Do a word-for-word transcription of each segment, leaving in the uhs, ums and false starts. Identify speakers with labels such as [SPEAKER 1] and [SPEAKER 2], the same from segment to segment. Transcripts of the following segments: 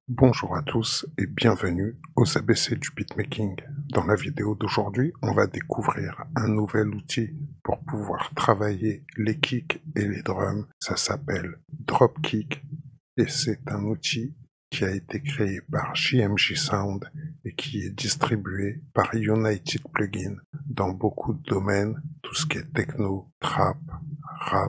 [SPEAKER 1] Bonjour à tous et bienvenue aux A B C du beatmaking. Dans la vidéo d'aujourd'hui, on va découvrir un nouvel outil pour pouvoir travailler les kicks et les drums. Ça s'appelle Dropkick et c'est un outil qui a été créé par J M J Sound et qui est distribué par United Plugin dans beaucoup de domaines, tout ce qui est techno, trap, rap.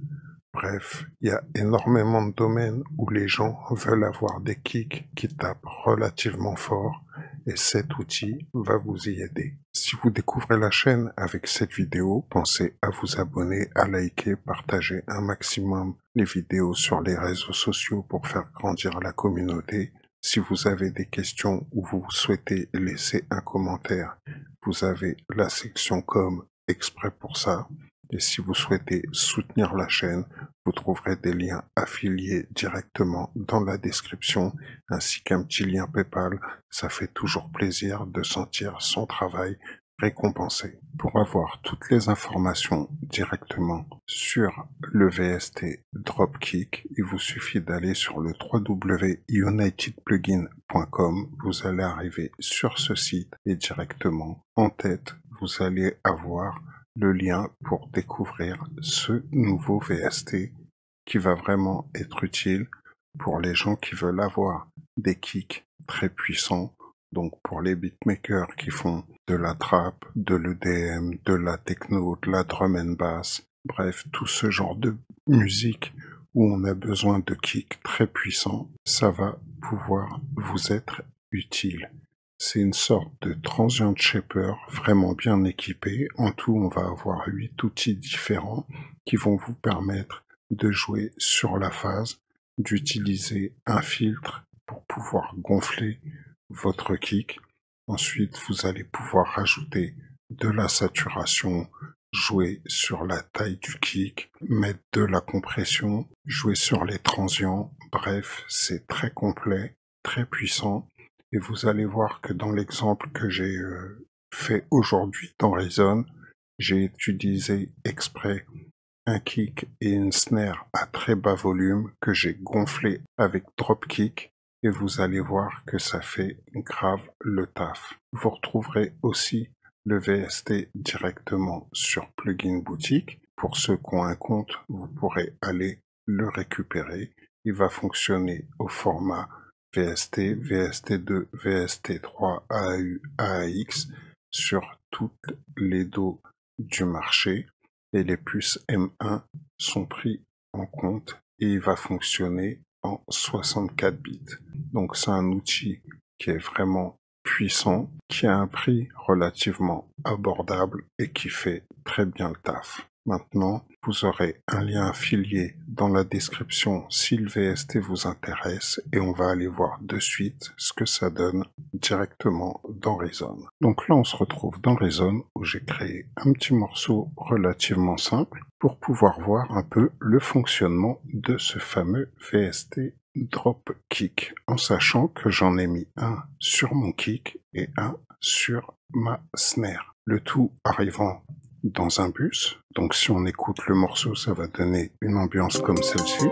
[SPEAKER 1] Bref, il y a énormément de domaines où les gens veulent avoir des kicks qui tapent relativement fort et cet outil va vous y aider. Si vous découvrez la chaîne avec cette vidéo, pensez à vous abonner, à liker, partager un maximum les vidéos sur les réseaux sociaux pour faire grandir la communauté. Si vous avez des questions ou vous souhaitez laisser un commentaire, vous avez la section com exprès pour ça. Et si vous souhaitez soutenir la chaîne, vous trouverez des liens affiliés directement dans la description, ainsi qu'un petit lien PayPal. Ça fait toujours plaisir de sentir son travail récompensé. Pour avoir toutes les informations directement sur le V S T Dropkick, il vous suffit d'aller sur le w w w point united plugin point com. Vous allez arriver sur ce site et directement en tête, vous allez avoir le lien pour découvrir ce nouveau V S T qui va vraiment être utile pour les gens qui veulent avoir des kicks très puissants. Donc pour les beatmakers qui font de la trap, de l'E D M, de la techno, de la drum and bass, bref, tout ce genre de musique où on a besoin de kicks très puissants, ça va pouvoir vous être utile. C'est une sorte de transient shaper vraiment bien équipé. En tout, on va avoir huit outils différents qui vont vous permettre de jouer sur la phase, d'utiliser un filtre pour pouvoir gonfler votre kick. Ensuite, vous allez pouvoir rajouter de la saturation, jouer sur la taille du kick, mettre de la compression, jouer sur les transients. Bref, c'est très complet, très puissant. Et vous allez voir que dans l'exemple que j'ai euh, fait aujourd'hui dans Reason, j'ai utilisé exprès un kick et une snare à très bas volume que j'ai gonflé avec Dropkick et vous allez voir que ça fait grave le taf. Vous retrouverez aussi le V S T directement sur Plugin Boutique. Pour ceux qui ont un compte, vous pourrez aller le récupérer. Il va fonctionner au format V S T, V S T deux, V S T trois, A A U, A A X sur toutes les dos du marché et les puces M un sont pris en compte et il va fonctionner en soixante-quatre bits. Donc c'est un outil qui est vraiment puissant, qui a un prix relativement abordable et qui fait très bien le taf. Maintenant, vous aurez un lien affilié dans la description si le V S T vous intéresse et on va aller voir de suite ce que ça donne directement dans Reason. Donc là, on se retrouve dans Reason où j'ai créé un petit morceau relativement simple pour pouvoir voir un peu le fonctionnement de ce fameux V S T Dropkick en sachant que j'en ai mis un sur mon kick et un sur ma snare. Le tout arrivant dans un bus. Donc si on écoute le morceau, ça va donner une ambiance comme celle-ci.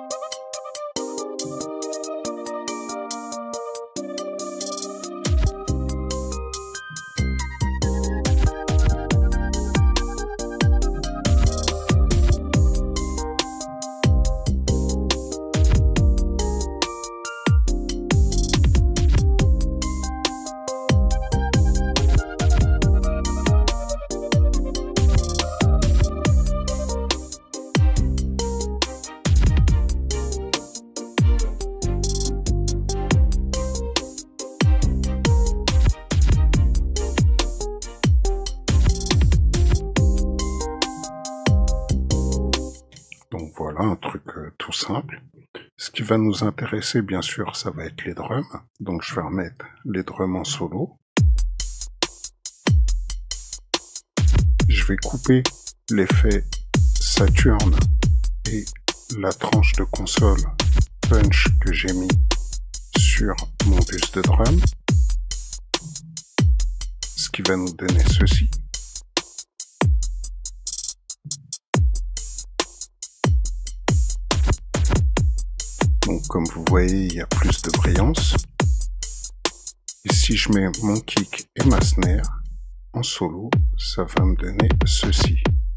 [SPEAKER 1] Donc voilà, un truc euh, tout simple. Ce qui va nous intéresser, bien sûr, ça va être les drums. Donc je vais remettre les drums en solo. Je vais couper l'effet Saturn et la tranche de console punch que j'ai mis sur mon bus de drum. Ce qui va nous donner ceci. Donc comme vous voyez, il y a plus de brillance. Et si je mets mon kick et ma snare en solo, ça va me donner ceci.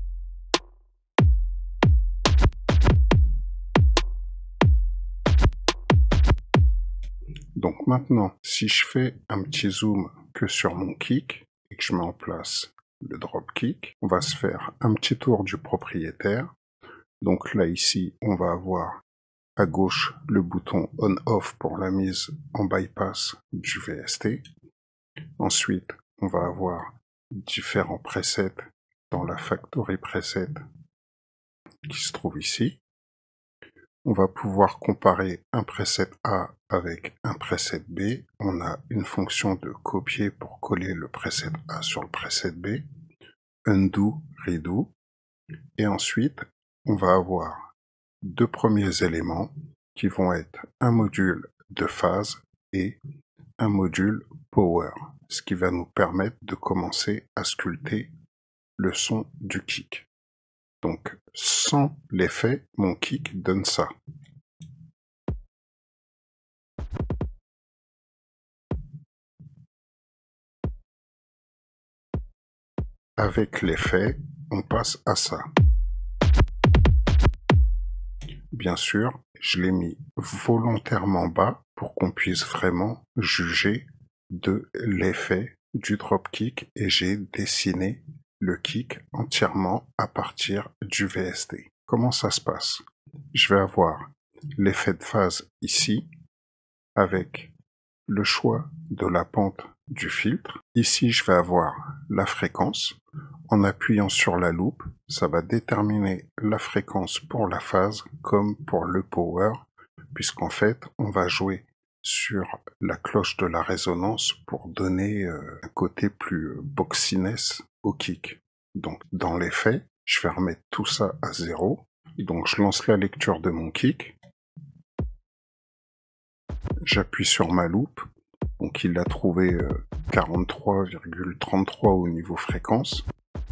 [SPEAKER 1] Donc maintenant, si je fais un petit zoom que sur mon kick et que je mets en place le drop kick, on va se faire un petit tour du propriétaire. Donc là, ici, on va avoir à gauche le bouton on-off pour la mise en bypass du V S T. Ensuite, on va avoir différents presets dans la Factory Preset qui se trouve ici. On va pouvoir comparer un preset A avec un preset B. On a une fonction de copier pour coller le preset A sur le preset B. Undo, redo. Et ensuite, on va avoir deux premiers éléments qui vont être un module de phase et un module power, ce qui va nous permettre de commencer à sculpter le son du kick. Donc, sans l'effet, mon kick donne ça. Avec l'effet, on passe à ça. Bien sûr, je l'ai mis volontairement bas pour qu'on puisse vraiment juger de l'effet du dropkick et j'ai dessiné le kick entièrement à partir du V S T. Comment ça se passe? Je vais avoir l'effet de phase ici avec le choix de la pente du filtre. Ici, je vais avoir la fréquence. En appuyant sur la loupe, ça va déterminer la fréquence pour la phase comme pour le power, puisqu'en fait, on va jouer sur la cloche de la résonance pour donner euh, un côté plus boxiness au kick. Donc, dans les faits, je vais remettre tout ça à zéro. Donc, je lance la lecture de mon kick. J'appuie sur ma loupe. Donc, il a trouvé euh, quarante-trois virgule trente-trois au niveau fréquence.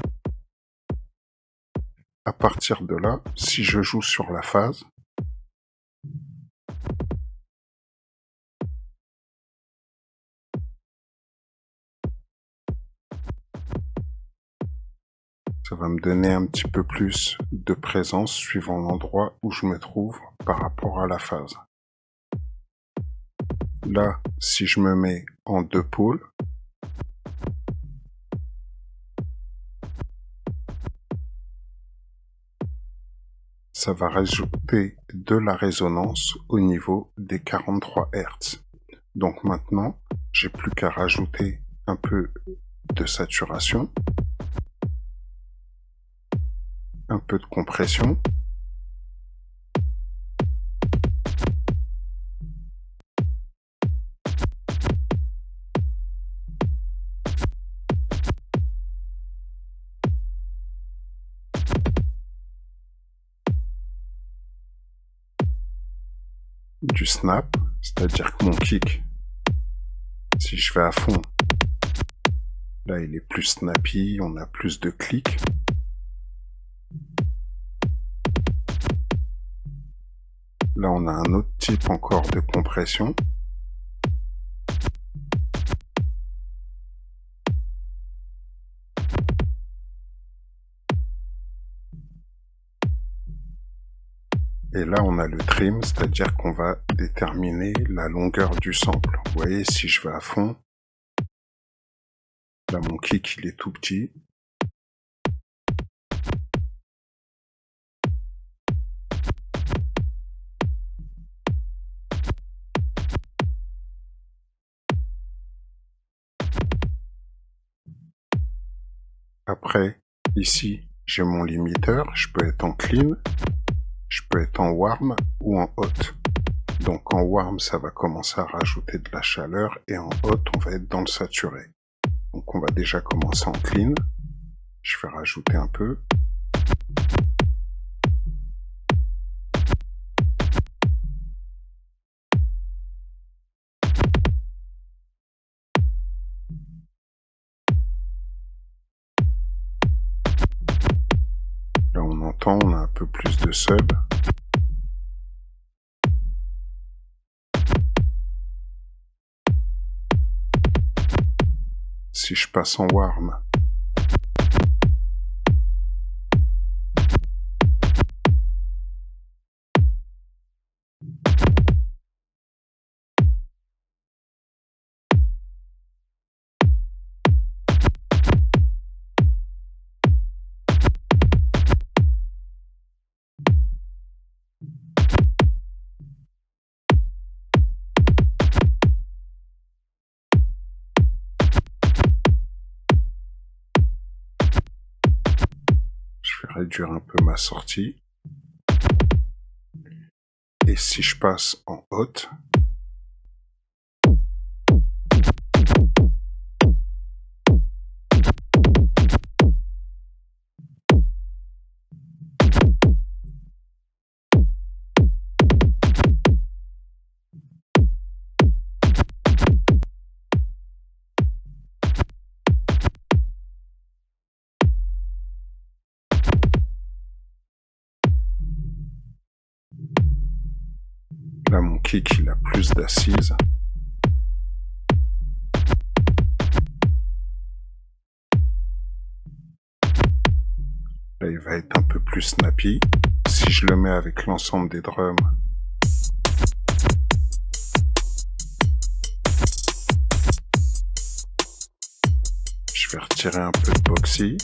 [SPEAKER 1] À partir de là, si je joue sur la phase, ça va me donner un petit peu plus de présence suivant l'endroit où je me trouve par rapport à la phase. Là, si je me mets en deux pôles, ça va rajouter de la résonance au niveau des quarante-trois hertz. Donc maintenant, j'ai plus qu'à rajouter un peu de saturation, un peu de compression, du snap, c'est-à-dire que mon kick, si je vais à fond, là il est plus snappy, on a plus de clics. Là on a un autre type encore de compression. Et là, on a le trim, c'est-à-dire qu'on va déterminer la longueur du sample. Vous voyez, si je vais à fond, là, mon kick, il est tout petit. Après, ici, j'ai mon limiteur. Je peux être en clean. Je peux être en warm ou en hot. Donc en warm, ça va commencer à rajouter de la chaleur et en hot, on va être dans le saturé. Donc on va déjà commencer en clean. Je vais rajouter un peu. Là on entend, on a un peu plus de sub. Si je passe en warm, je vais réduire un peu ma sortie. Et si je passe en haute, là mon kick il a plus d'assises. Là il va être un peu plus snappy. Si je le mets avec l'ensemble des drums, je vais retirer un peu de boxy.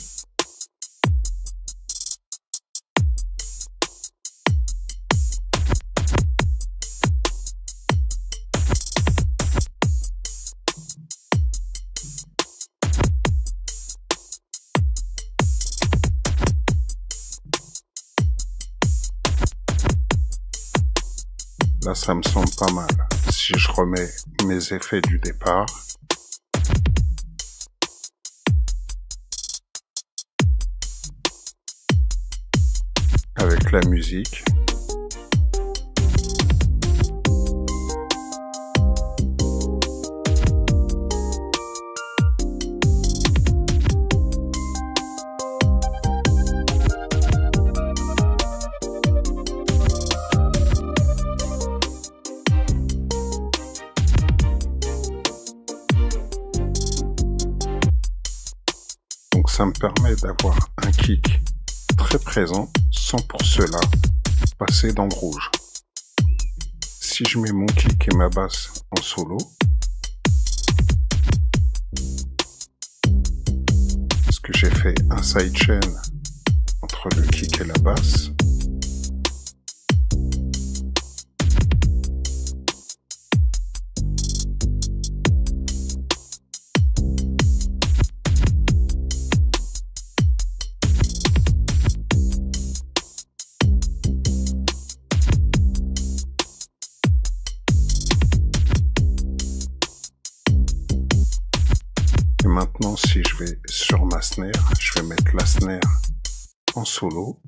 [SPEAKER 1] Là, ça me semble pas mal. Si je remets mes effets du départ, avec la musique, ça me permet d'avoir un kick très présent sans pour cela passer dans le rouge. Si je mets mon kick et ma basse en solo, parce que j'ai fait un sidechain entre le kick et la basse, maintenant, si je vais sur ma snare, je vais mettre la snare en solo.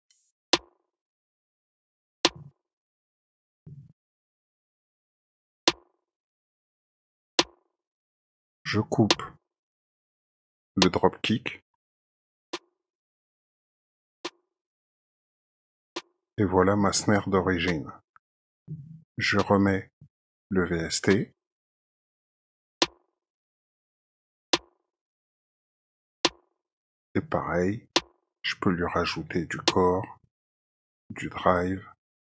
[SPEAKER 1] Je coupe le dropkick. Et voilà ma snare d'origine. Je remets le V S T. Et pareil, je peux lui rajouter du core, du drive.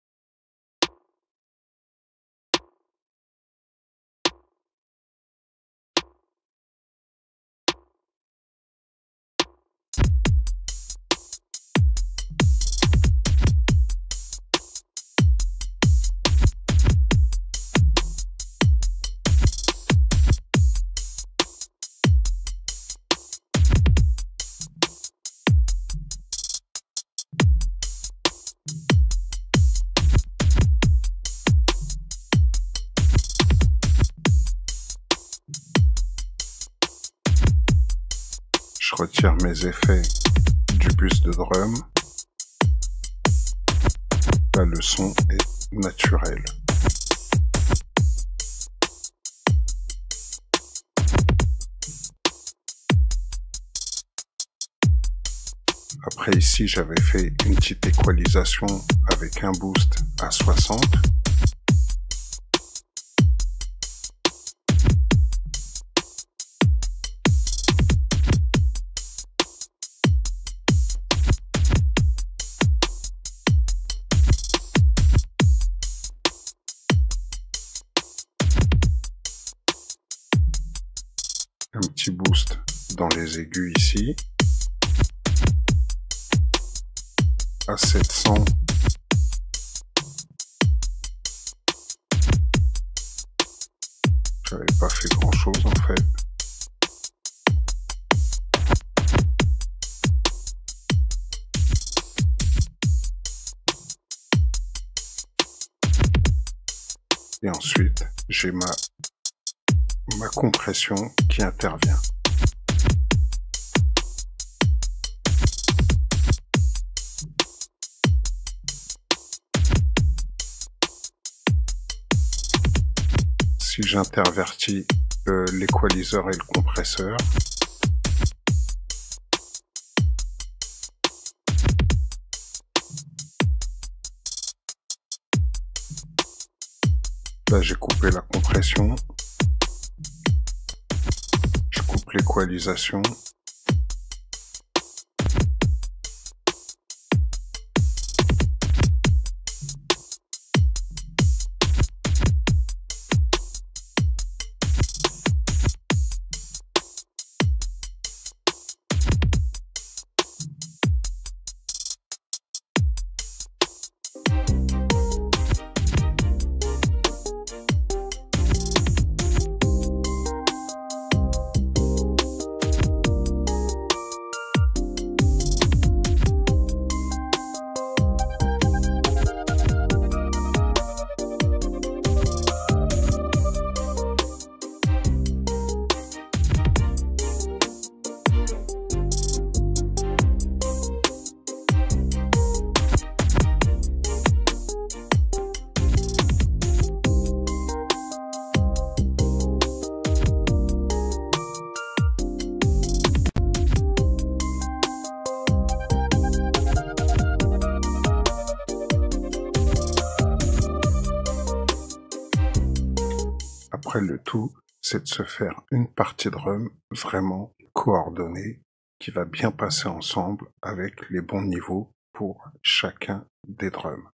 [SPEAKER 1] Je retire mes effets du bus de drum. Là, le son est naturel. Après ici, j'avais fait une petite équalisation avec un boost à soixante. Un petit boost dans les aigus ici. À sept cents. J'avais pas fait grand chose en fait. Et ensuite, j'ai ma, ma compression qui intervient. Si j'intervertis euh, l'équaliseur et le compresseur, là j'ai coupé la compression, je coupe l'équalisation, après le tout, c'est de se faire une partie drum vraiment coordonnée qui va bien passer ensemble avec les bons niveaux pour chacun des drums.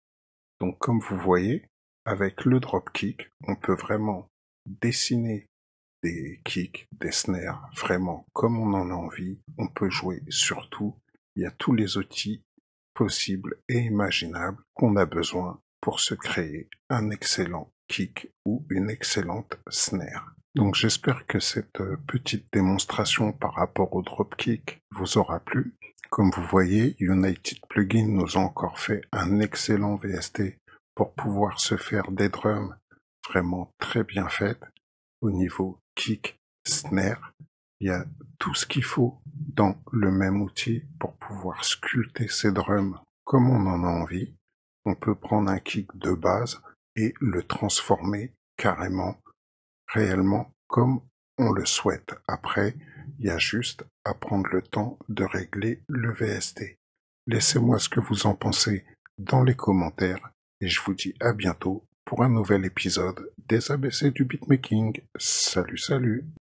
[SPEAKER 1] Donc comme vous voyez, avec le dropkick, on peut vraiment dessiner des kicks, des snares, vraiment comme on en a envie. On peut jouer sur tout. Il y a tous les outils possibles et imaginables qu'on a besoin pour se créer un excellent kick ou une excellente snare. Donc j'espère que cette petite démonstration par rapport au dropkick vous aura plu. Comme vous voyez, United Plugin nous a encore fait un excellent V S T pour pouvoir se faire des drums vraiment très bien faites au niveau kick, snare. Il y a tout ce qu'il faut dans le même outil pour pouvoir sculpter ces drums comme on en a envie. On peut prendre un kick de base et le transformer carrément, réellement comme on le souhaite. Après, il y a juste à prendre le temps de régler le V S T. Laissez-moi ce que vous en pensez dans les commentaires et je vous dis à bientôt pour un nouvel épisode des A B C du beatmaking. Salut, salut!